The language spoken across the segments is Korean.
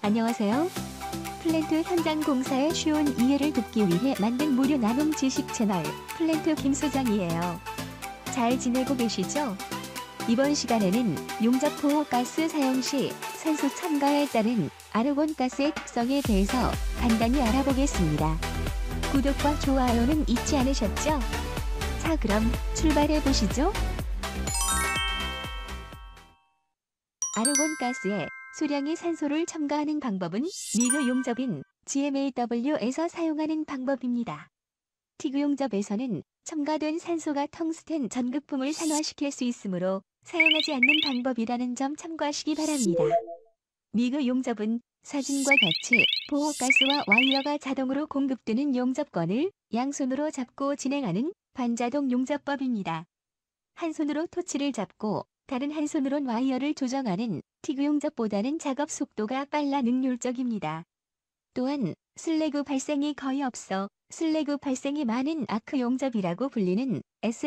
안녕하세요. 플랜트 현장 공사의 쉬운 이해를 돕기 위해 만든 무료 나눔 지식 채널 플랜트 김소장이에요. 잘 지내고 계시죠? 이번 시간에는 용접 보호가스 사용 시 산소 첨가에 따른 아르곤가스의 특성에 대해서 간단히 알아보겠습니다. 구독과 좋아요는 잊지 않으셨죠? 자, 그럼 출발해 보시죠. 아르곤가스에 소량의 산소를 첨가하는 방법은 미그 용접인 GMAW에서 사용하는 방법입니다. 티그 용접에서는 첨가된 산소가 텅스텐 전극품을 산화시킬 수 있으므로 사용하지 않는 방법이라는 점 참고하시기 바랍니다. 미그 용접은 사진과 같이 보호가스와 와이어가 자동으로 공급되는 용접권을 양손으로 잡고 진행하는 반자동 용접법입니다. 한 손으로 토치를 잡고 다른 한 손으론 와이어를 조정하는 티그 용접보다는 작업 속도가 빨라 능률적입니다. 또한 슬래그 발생이 거의 없어 슬래그 발생이 많은 아크 용접이라고 불리는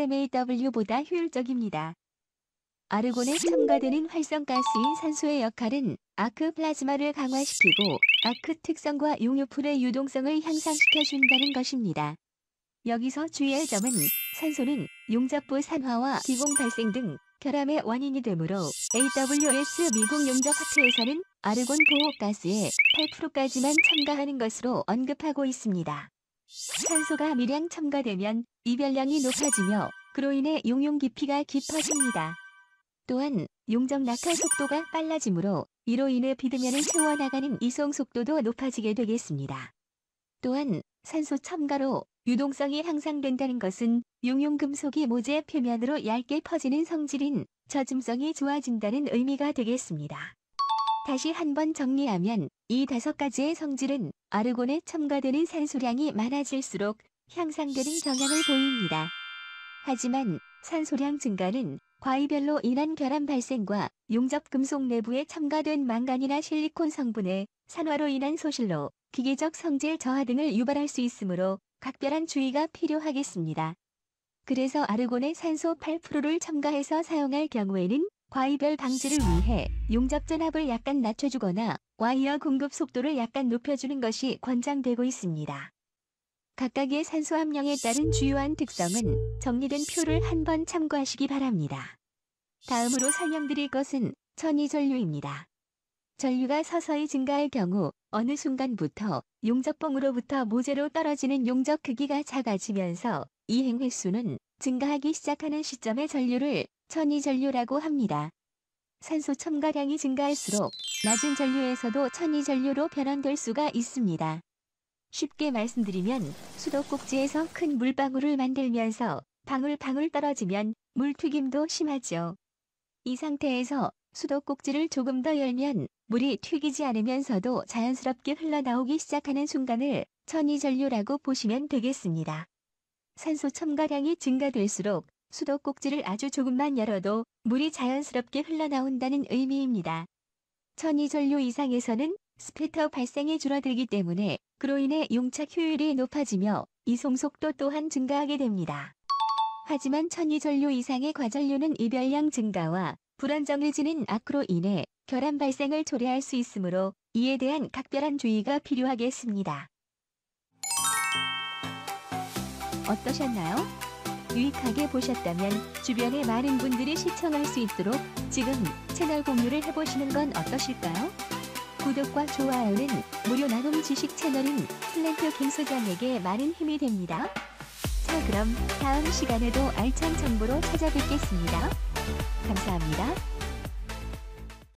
SMAW보다 효율적입니다. 아르곤에 첨가되는 활성가스인 산소의 역할은 아크 플라즈마를 강화시키고 아크 특성과 용유풀의 유동성을 향상시켜준다는 것입니다. 여기서 주의할 점은 산소는 용접부 산화와 기공 발생 등 결함의 원인이 되므로 AWS 미국 용접 하트에서는 아르곤 보호가스의 8%까지만 첨가하는 것으로 언급하고 있습니다. 산소가 미량 첨가되면 이별량이 높아지며 그로 인해 용융 깊이가 깊어집니다. 또한 용접 낙하 속도가 빨라지므로 이로 인해 비드면을 채워나가는 이송 속도도 높아지게 되겠습니다. 또한 산소 첨가로 유동성이 향상된다는 것은 용융금속이 모재 표면으로 얇게 퍼지는 성질인 젖음성이 좋아진다는 의미가 되겠습니다. 다시 한번 정리하면 이 5가지의 성질은 아르곤에 첨가되는 산소량이 많아질수록 향상되는 경향을 보입니다. 하지만 산소량 증가는 과이별로 인한 결함 발생과 용접 금속 내부에 첨가된 망간이나 실리콘 성분의 산화로 인한 소실로 기계적 성질 저하 등을 유발할 수 있으므로 각별한 주의가 필요하겠습니다. 그래서 아르곤에 산소 8%를 첨가해서 사용할 경우에는 과이별 방지를 위해 용접 전압을 약간 낮춰주거나 와이어 공급 속도를 약간 높여주는 것이 권장되고 있습니다. 각각의 산소 함량에 따른 주요한 특성은 정리된 표를 한번 참고하시기 바랍니다. 다음으로 설명드릴 것은 천이전류입니다. 전류가 서서히 증가할 경우 어느 순간부터 용접봉으로부터 모재로 떨어지는 용접 크기가 작아지면서 이행 횟수는 증가하기 시작하는 시점의 전류를 천이전류라고 합니다. 산소 첨가량이 증가할수록 낮은 전류에서도 천이전류로 변환될 수가 있습니다. 쉽게 말씀드리면 수도꼭지에서 큰 물방울을 만들면서 방울방울 떨어지면 물튀김도 심하죠. 이 상태에서 수도꼭지를 조금 더 열면 물이 튀기지 않으면서도 자연스럽게 흘러나오기 시작하는 순간을 천이전류라고 보시면 되겠습니다. 산소 첨가량이 증가될수록 수도꼭지를 아주 조금만 열어도 물이 자연스럽게 흘러나온다는 의미입니다. 천이전류 이상에서는 스패터 발생이 줄어들기 때문에 그로 인해 용착 효율이 높아지며 이송 속도 또한 증가하게 됩니다. 하지만 천이전류 이상의 과전류는 이별량 증가와 불안정해지는 아크로 인해 결함 발생을 초래할 수 있으므로 이에 대한 각별한 주의가 필요하겠습니다. 어떠셨나요? 유익하게 보셨다면 주변의 많은 분들이 시청할 수 있도록 지금 채널 공유를 해보시는 건 어떠실까요? 구독과 좋아요는 무료 나눔 지식 채널인 플랜트 김소장에게 많은 힘이 됩니다. 자, 그럼 다음 시간에도 알찬 정보로 찾아뵙겠습니다. 감사합니다.